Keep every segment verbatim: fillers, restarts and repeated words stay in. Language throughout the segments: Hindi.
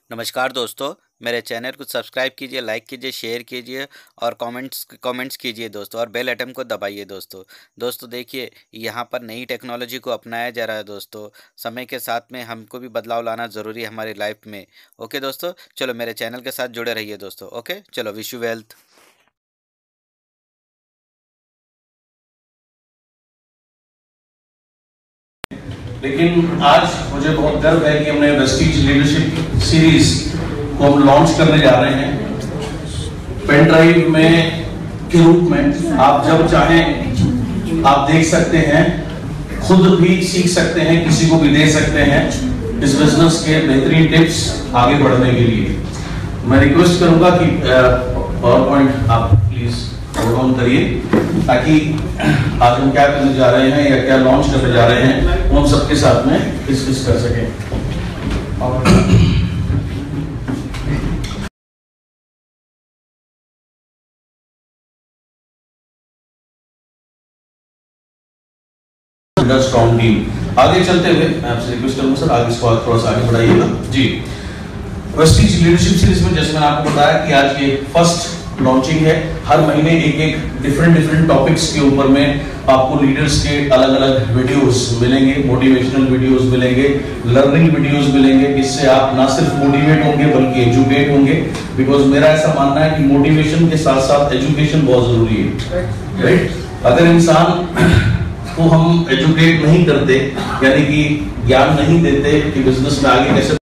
नमस्कार दोस्तों, मेरे चैनल को सब्सक्राइब कीजिए, लाइक कीजिए, शेयर कीजिए और कमेंट्स कमेंट्स कीजिए दोस्तों, और बेल आइटम को दबाइए दोस्तों। दोस्तों देखिए, यहाँ पर नई टेक्नोलॉजी को अपनाया जा रहा है दोस्तों। समय के साथ में हमको भी बदलाव लाना ज़रूरी है हमारी लाइफ में। ओके दोस्तों, चलो मेरे चैनल के साथ जुड़े रहिए दोस्तों। ओके, चलो, विश यू वेल्थ। लेकिन आज मुझे बहुत गर्व है कि हमने वेस्टीज लीडरशिप सीरीज को हम लॉन्च करने जा रहे हैं पेन ड्राइव में के रूप में। आप जब चाहें आप देख सकते हैं, खुद भी सीख सकते हैं, किसी को भी दे सकते हैं इस बिजनेस के बेहतरीन टिप्स आगे बढ़ने के लिए। मैं रिक्वेस्ट करूंगा कि पावर पॉइंट आप प्लीज होल्ड ऑन करिए, ताकि आज हम क्या करने जा रहे हैं या क्या लॉन्च करने जा रहे हैं वो हम सबके साथ में डिस्कस कर सकें। Strong team. आगे चलते हुए मैं आपसे रिक्वेस्ट करूंगा सर, आगे इसको थोड़ा सा आगे बढ़ाइएगा जी। वेस्टीज लीडरशिप सीरीज में जैसे मैंने आपको बताया कि आज ये फर्स्ट लॉन्चिंग है। हर महीने एक एक डिफरेंट डिफरेंट टॉपिक्स के ऊपर में आपको लीडर्स के अलग अलग वीडियोस मिलेंगे, मोटिवेशनल वीडियोस मिलेंगे, लर्निंग वीडियोस मिलेंगे, जिससे आप ना सिर्फ मोटिवेट होंगे बल्कि एजुकेट होंगे। बिकॉज मेरा ऐसा मानना है कि मोटिवेशन के साथ साथ एजुकेशन बहुत जरूरी है, राइट। अगर इंसान को हम एजुकेट नहीं करते, यानी कि ज्ञान नहीं देते कि बिजनेस में आगे कैसे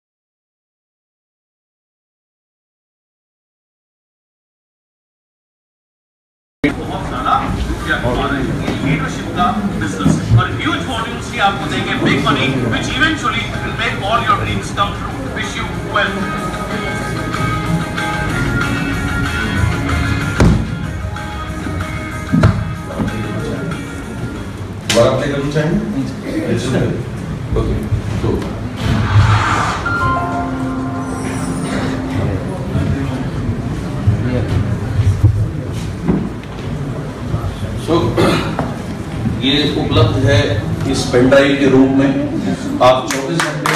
लीडरशिप का बिजनेस और ह्यूज वॉल्यूम्स की आपको देंगे big money which eventually will make all your dreams come true. Wish you well. बार आप करना चाहेंगे? ओके, तो So, ये उपलब्ध है इस पेन ड्राइव के रूप में। आप चौबीस घंटे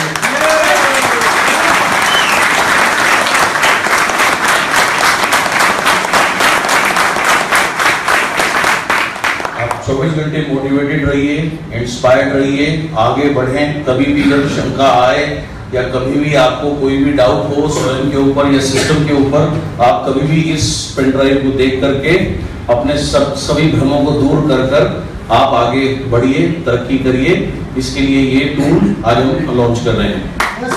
आप चौबीस घंटे मोटिवेटेड रहिए, इंस्पायर्ड रहिए, आगे बढ़ें। कभी भी अगर शंका आए या कभी भी आपको कोई भी डाउट हो स्वयं के ऊपर या सिस्टम के ऊपर, आप कभी भी इस पेन ड्राइव को देख करके अपने सब सभी भ्रमों को दूर कर कर आप आगे बढ़िए, तरक्की करिए। इसके लिए ये टूल आज हम लॉन्च कर रहे हैं।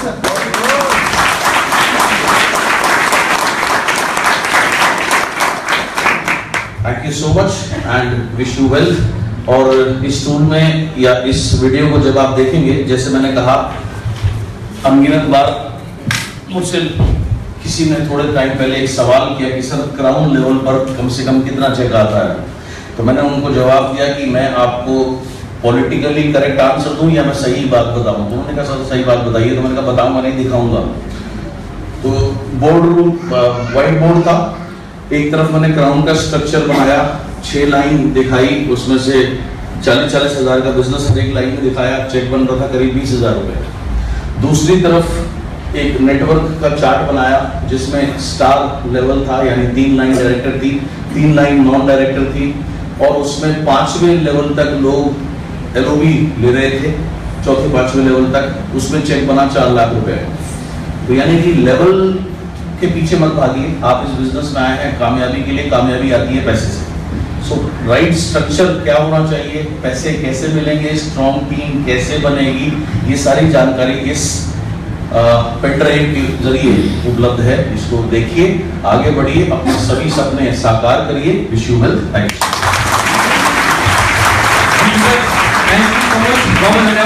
Thank you so much and wish you well. और इस टूल में या इस वीडियो को जब आप देखेंगे, जैसे मैंने कहा अनगिनत बार मुझसे किसी ने थोड़े टाइम पहले एक सवाल किया कि सर क्राउन लेवल पर कम से कम कितना चेक आता है। तो मैंने उनको जवाब दिया कि मैं आपको पॉलिटिकली करेक्ट आंसर दूं या मैं सही बात बताऊं। तो उन्होंने कहा सर सही बात बताइए। तो मैंने कहा बताऊंगा नहीं, दिखाऊंगा। तो बोर्ड रूम व्हाइट बोर्ड था, एक तरफ मैंने क्राउन का स्ट्रक्चर बनाया, छह लाइन दिखाई, उसमें से चालीस चालीस हजार का बिजनेस हर एक लाइन में दिखाया। चेक बन रहा था करीब बीस हजार रुपए। दूसरी तरफ एक नेटवर्क का चार्ट बनाया जिसमें स्टार लेवल था, यानी तीन लाइन डायरेक्टर थी, तीन लाइन नॉन डायरेक्टर थी, और उसमें पांचवें लेवल तक लोग एलओबी ले रहे थे, चौथे पांचवें लेवल तक। उसमें चेक बना चार लाख रुपए। तो यानी कि लेवल के पीछे मत भागिए, आप इस बिजनेस में आए हैं कामयाबी के लिए। कामयाबी आती है पैसे से। सो राइट स्ट्रक्चर क्या होना चाहिए, पैसे कैसे मिलेंगे, स्ट्रॉन्ग टीम कैसे बनेगी, ये सारी जानकारी इस पेन ड्राइव के जरिए उपलब्ध है। इसको देखिए, आगे बढ़िए, अपने सभी सपने साकार करिए। Wish you well. Thank you.